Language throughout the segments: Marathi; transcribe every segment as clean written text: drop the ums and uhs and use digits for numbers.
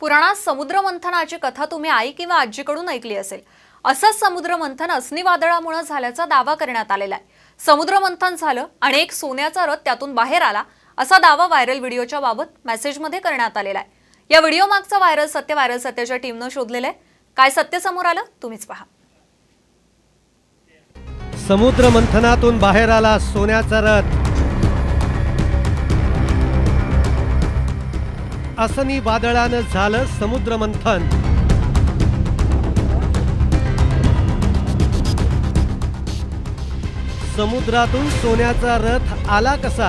पुराणात समुद्र मंथनाची कथा तुम्ही आई किंवा आजीकडून ऐकली असेल। असंच समुद्र मंथन अस्नी वादळामुळे झाल्याचा दावा करण्यात आलेला आहे। समुद्र मंथन झालं आणि एक सोन्याचा रथ त्यातून बाहेर आला असा दावा व्हायरल व्हिडिओच्या बाबत मेसेजमध्ये करण्यात आलेला आहे। या व्हिडिओ मागचा व्हायरल सत्याच्या टीमने शोधलेलं आहे। काय सत्य समोर आलं तुम्हीच पहा। समुद्र मंथनातून बाहेर आला सोन्याचा रथ। असनी वादळानं झालं समुद्र मंथन। समुद्रातून सोन्याचा रथ आला कसा?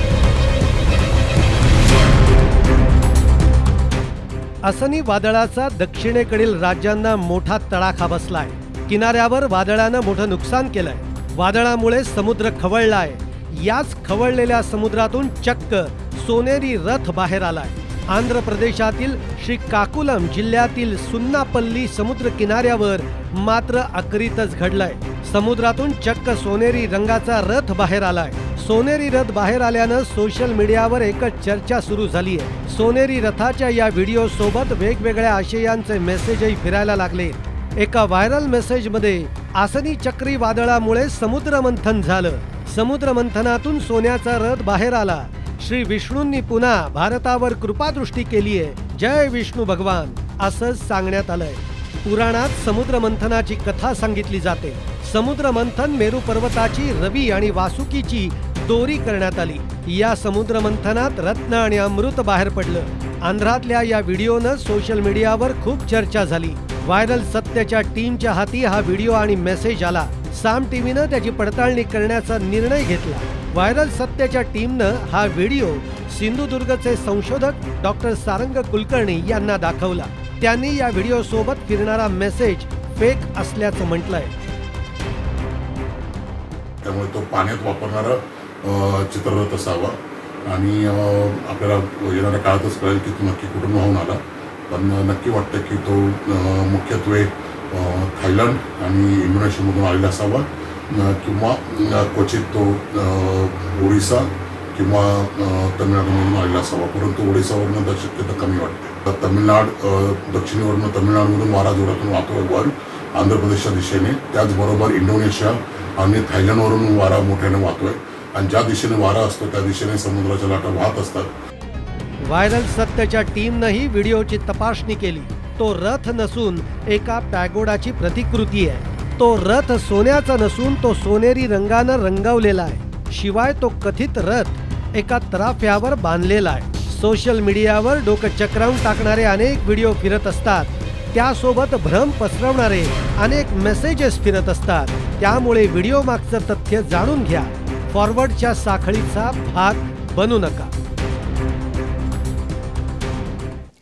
असनी वादळाचा दक्षिणेकडील राज्यांना मोठा तडाखा बसलाय। किनाऱ्यावर वादळानं मोठं नुकसान केलंय। वादळामुळे समुद्र खवळलाय। याच खवळलेल्या समुद्रातून चक्क सोनेरी रथ बाहेर आलाय। आंध्र प्रदेशातील श्रीकाकुलम जिल्ह्यातील सुन्नापल्ली समुद्र किनाऱ्यावर मात्र अकरीतच घडलंय। समुद्रातून चक्क सोनेरी रंगाचा रथ बाहेर आलाय। सोनेरी रथ बाहेर आल्यानं सोशल मीडियावर एकच चर्चा सुरू झाली आहे। सोनेरी रथाच्या या व्हिडिओ सोबत वेगवेगळ्या आशयांचे मेसेजही फिरायला लागले। एका व्हायरल मेसेजमध्ये आसनी चक्री वादळामुळे समुद्र मंथन झालं। समुद्र मंथनातून सोन्याचा रथ बाहेर आला। श्री विष्णूंनी पुन्हा भारतावर कृपादृष्टी केली आहे। जय विष्णू भगवान असं सांगण्यात आलंय। पुराणात समुद्र मंथनाची कथा सांगितली जाते। समुद्र मंथन मेरू पर्वताची रवी आणि वासुकीची दोरी करण्यात आली। या समुद्र मंथनात रत्न आणि अमृत बाहेर पडलं। आंध्रातल्या या व्हिडिओनं सोशल मीडियावर खूप चर्चा झाली। व्हायरल सत्याच्या टीमच्या हाती हा व्हिडिओ आणि मेसेज आला। साम टीव्हीनं त्याची पडताळणी करण्याचा निर्णय घेतला। व्हायरल सत्याच्या टीमनं हा व्हिडिओ सिंधुदुर्गचे संशोधक डॉक्टर सारंग कुलकर्णी यांना दाखवला। त्यांनी या व्हिडिओ सोबत फिरणारा मेसेज फेक असल्याचं म्हटलंय। त्यामुळे तो पाण्यात वापरणारा चित्ररथ असावा आणि आपल्याला येणाऱ्या काळातच कळेल की तो नक्की कुठून वाहून आला। पण नक्की वाटतं की तो मुख्यत्वे थायलंड आणि इंडोनेशियामधून आलेला असावा किंवा क्वचित तो ओडिसा किंवा तमिळनाडूमधून आलेला असावा। परंतु ओडिसावरनं शक्यता कमी वाटते। दक्षिणेवरनं तमिळनाडूमधून वारा जोरातून वाहतोय वर आंध्र प्रदेशच्या दिशेने। त्याचबरोबर इंडोनेशिया आणि थायलंडवरून वारा मोठ्याने वाहतोय आणि ज्या दिशेने वारा असतो त्या दिशेने समुद्राच्या लाटा वाहत असतात। व्हायरल सत्याच्या टीमनंही व्हिडिओची तपासणी केली। तो रथ नसून एका पॅगोडाची प्रतिकृती आहे। तो रथ सोन्याचा नसून तो सोनेरी रंगानं रंगवलेला आहे। शिवाय तो कथित रथ एका तराफ्यावर बांधलेला आहे। सोशल मीडियावर डोकं चक्रावून टाकणारे अनेक व्हिडिओ फिरत असतात। त्यासोबत भ्रम पसरवणारे अनेक मेसेजेस फिरत असतात। त्यामुळे व्हिडिओ मागचं तथ्य जाणून घ्या। फॉरवर्डच्या साखळीचा भाग बनू नका।